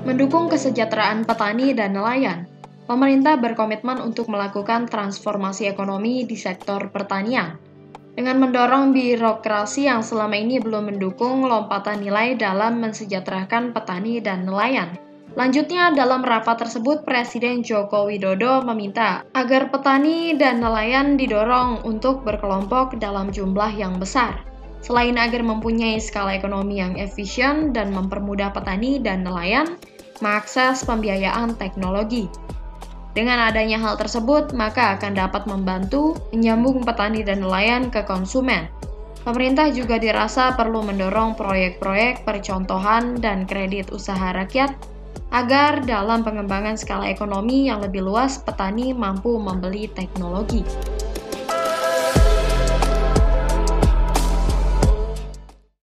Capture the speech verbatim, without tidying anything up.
Mendukung kesejahteraan petani dan nelayan, pemerintah berkomitmen untuk melakukan transformasi ekonomi di sektor pertanian. Dengan mendorong birokrasi yang selama ini belum mendukung lompatan nilai dalam mensejahterakan petani dan nelayan. Lanjutnya, dalam rapat tersebut, Presiden Joko Widodo meminta agar petani dan nelayan didorong untuk berkelompok dalam jumlah yang besar. Selain agar mempunyai skala ekonomi yang efisien dan mempermudah petani dan nelayan mengakses pembiayaan teknologi. Dengan adanya hal tersebut, maka akan dapat membantu menyambung petani dan nelayan ke konsumen. Pemerintah juga dirasa perlu mendorong proyek-proyek percontohan dan kredit usaha rakyat agar dalam pengembangan skala ekonomi yang lebih luas, petani mampu membeli teknologi.